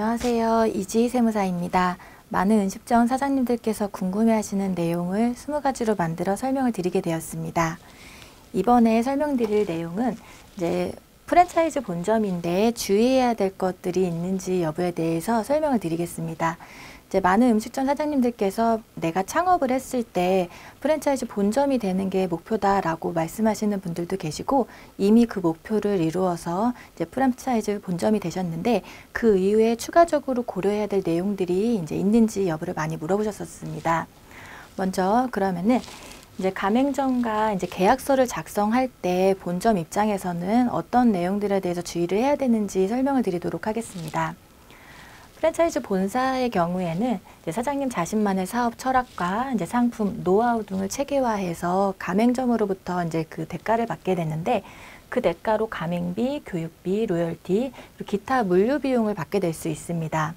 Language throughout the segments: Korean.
안녕하세요. 이지희 세무사입니다. 많은 음식점 사장님들께서 궁금해하시는 내용을 20가지로 만들어 설명을 드리게 되었습니다. 이번에 설명드릴 내용은 이제 프랜차이즈 본점인데 주의해야 될 것들이 있는지 여부에 대해서 설명을 드리겠습니다. 이제 많은 음식점 사장님들께서 내가 창업을 했을 때 프랜차이즈 본점이 되는 게 목표다라고 말씀하시는 분들도 계시고, 이미 그 목표를 이루어서 이제 프랜차이즈 본점이 되셨는데 그 이후에 추가적으로 고려해야 될 내용들이 이제 있는지 여부를 많이 물어보셨었습니다. 먼저 그러면은 이제 가맹점과 이제 계약서를 작성할 때 본점 입장에서는 어떤 내용들에 대해서 주의를 해야 되는지 설명을 드리도록 하겠습니다. 프랜차이즈 본사의 경우에는 이제 사장님 자신만의 사업 철학과 이제 상품, 노하우 등을 체계화해서 가맹점으로부터 이제 그 대가를 받게 되는데, 그 대가로 가맹비, 교육비, 로열티, 그리고 기타 물류 비용을 받게 될 수 있습니다.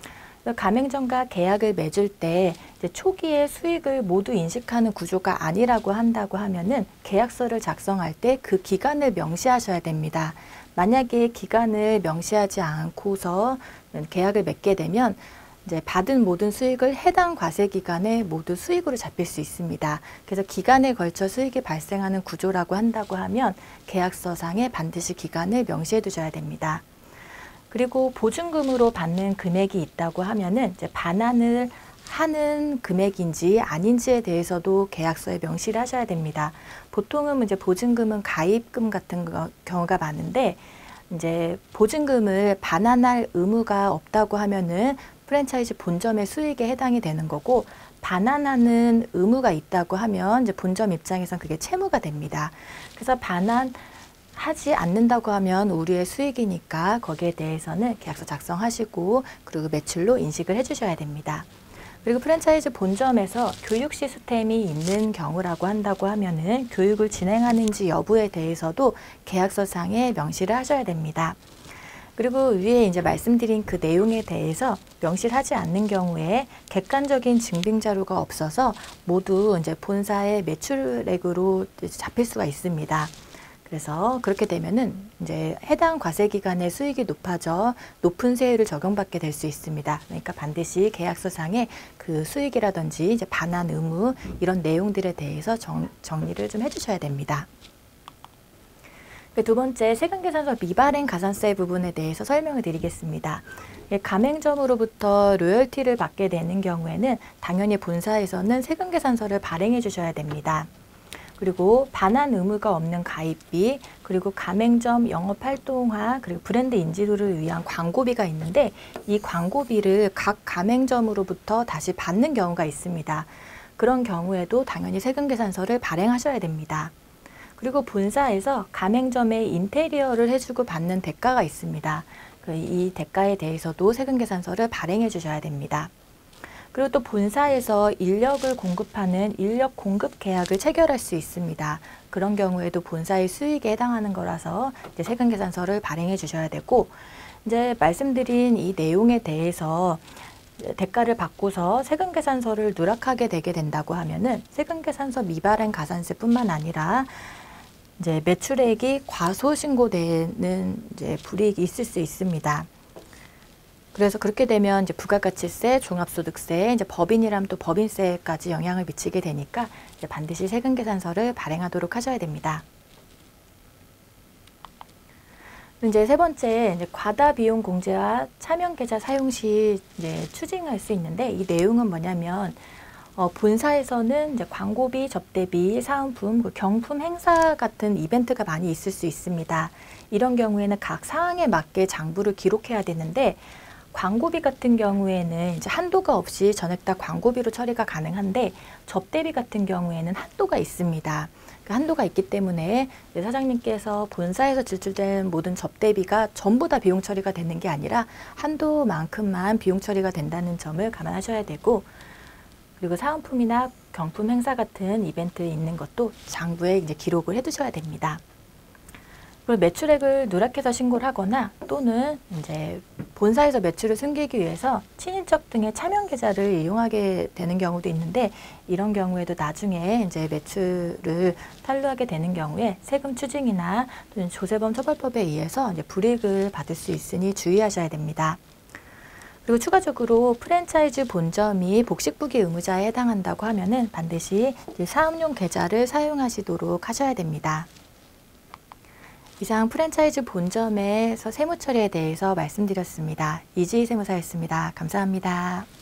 가맹점과 계약을 맺을 때 이제 초기에 수익을 모두 인식하는 구조가 아니라고 한다고 하면은 계약서를 작성할 때 그 기간을 명시하셔야 됩니다. 만약에 기간을 명시하지 않고서 계약을 맺게 되면 이제 받은 모든 수익을 해당 과세 기간에 모두 수익으로 잡힐 수 있습니다. 그래서 기간에 걸쳐 수익이 발생하는 구조라고 한다고 하면 계약서상에 반드시 기간을 명시해 두셔야 됩니다. 그리고 보증금으로 받는 금액이 있다고 하면은 이제 반환을 하는 금액인지 아닌지에 대해서도 계약서에 명시를 하셔야 됩니다. 보통은 이제 보증금은 가입금 같은 경우가 많은데, 이제 보증금을 반환할 의무가 없다고 하면은 프랜차이즈 본점의 수익에 해당이 되는 거고, 반환하는 의무가 있다고 하면 이제 본점 입장에선 그게 채무가 됩니다. 그래서 반환하지 않는다고 하면 우리의 수익이니까 거기에 대해서는 계약서 작성하시고 그리고 매출로 인식을 해주셔야 됩니다. 그리고 프랜차이즈 본점에서 교육 시스템이 있는 경우라고 한다고 하면은 교육을 진행하는지 여부에 대해서도 계약서상에 명시를 하셔야 됩니다. 그리고 위에 이제 말씀드린 그 내용에 대해서 명시를 하지 않는 경우에 객관적인 증빙 자료가 없어서 모두 이제 본사의 매출액으로 잡힐 수가 있습니다. 그래서 그렇게 되면은 이제 해당 과세 기간의 수익이 높아져 높은 세율을 적용받게 될 수 있습니다. 그러니까 반드시 계약서상에 그 수익이라든지 이제 반환 의무 이런 내용들에 대해서 정리를 좀 해주셔야 됩니다. 두 번째, 세금계산서 미발행 가산세 부분에 대해서 설명을 드리겠습니다. 가맹점으로부터 로열티를 받게 되는 경우에는 당연히 본사에서는 세금계산서를 발행해 주셔야 됩니다. 그리고 반환 의무가 없는 가입비, 그리고 가맹점 영업활동화, 그리고 브랜드 인지도를 위한 광고비가 있는데, 이 광고비를 각 가맹점으로부터 다시 받는 경우가 있습니다. 그런 경우에도 당연히 세금계산서를 발행하셔야 됩니다. 그리고 본사에서 가맹점의 인테리어를 해주고 받는 대가가 있습니다. 이 대가에 대해서도 세금계산서를 발행해 주셔야 됩니다. 그리고 또 본사에서 인력을 공급하는 인력 공급 계약을 체결할 수 있습니다. 그런 경우에도 본사의 수익에 해당하는 거라서 이제 세금계산서를 발행해 주셔야 되고, 이제 말씀드린 이 내용에 대해서 대가를 받고서 세금계산서를 누락하게 되게 된다고 하면은 세금계산서 미발행 가산세뿐만 아니라 이제 매출액이 과소신고되는 이제 불이익이 있을 수 있습니다. 그래서 그렇게 되면 이제 부가가치세, 종합소득세, 이제 법인이라면 또 법인세까지 영향을 미치게 되니까 이제 반드시 세금계산서를 발행하도록 하셔야 됩니다. 이제 세 번째, 이제 과다비용 공제와 차명계좌 사용 시 이제 추징할 수 있는데, 이 내용은 뭐냐면 본사에서는 이제 광고비, 접대비, 사은품, 경품 행사 같은 이벤트가 많이 있을 수 있습니다. 이런 경우에는 각 사항에 맞게 장부를 기록해야 되는데, 광고비 같은 경우에는 이제 한도가 없이 전액 다 광고비로 처리가 가능한데, 접대비 같은 경우에는 한도가 있습니다. 그 한도가 있기 때문에 사장님께서 본사에서 지출된 모든 접대비가 전부 다 비용 처리가 되는 게 아니라 한도만큼만 비용 처리가 된다는 점을 감안하셔야 되고, 그리고 사은품이나 경품 행사 같은 이벤트 있는 것도 장부에 이제 기록을 해두셔야 됩니다. 그리고 매출액을 누락해서 신고를 하거나 또는 이제 본사에서 매출을 숨기기 위해서 친인척 등의 차명 계좌를 이용하게 되는 경우도 있는데, 이런 경우에도 나중에 이제 매출을 탈루하게 되는 경우에 세금 추징이나 또는 조세범 처벌법에 의해서 이제 불이익을 받을 수 있으니 주의하셔야 됩니다. 그리고 추가적으로 프랜차이즈 본점이 복식부기 의무자에 해당한다고 하면은 반드시 사업용 계좌를 사용하시도록 하셔야 됩니다. 이상 프랜차이즈 본점에서 세무처리에 대해서 말씀드렸습니다. 이지희 세무사였습니다. 감사합니다.